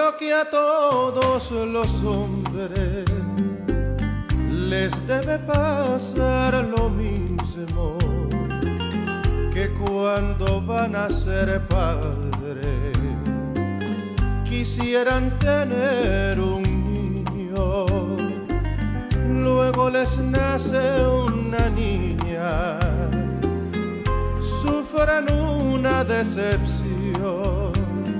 Creo que a todos los hombres les debe pasar lo mismo, que cuando van a ser padres quisieran tener un niño. Luego les nace una niña, sufren una decepción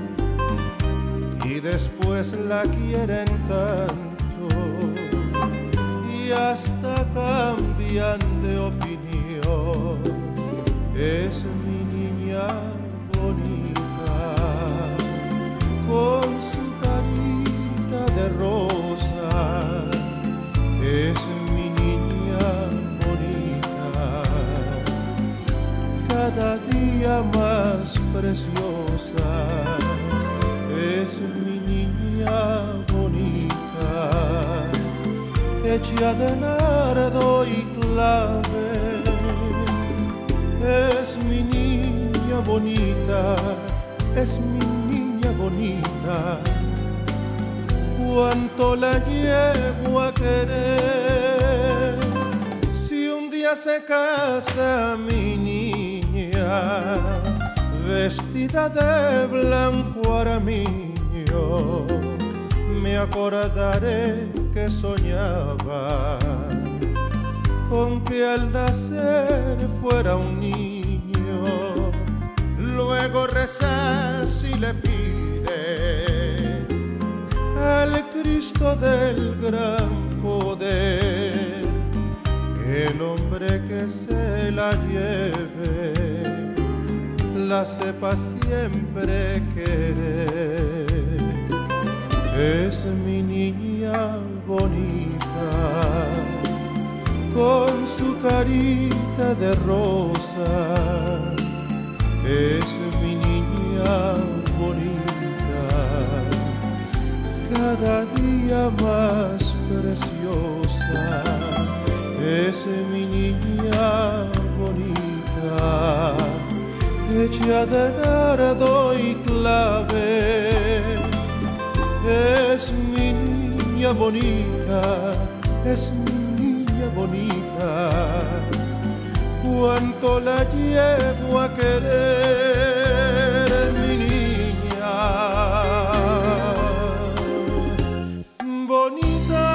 y después la quieren tanto y hasta cambian de opinión. Es mi niña bonita, con su carita de rosa. Es mi niña bonita, cada día más preciosa. Es mi niña bonita, hecha de nardo y clave. Es mi niña bonita, es mi niña bonita. Cuánto la llevo a querer. Si un día se casa mi niña, vestida de blanco armiño, me acordaré que soñaba con que al nacer fuera un niño. Luego rezas y le pides al Cristo del gran poder, el hombre que se la lleve la sepa siempre querer. Es mi niña bonita, con su carita de rosa. Es mi niña bonita, cada día más preciosa. Es mi niña bonita, hecha de nardo y clave. Es mi niña bonita, es mi niña bonita. Cuánto la llevo a querer, mi niña bonita.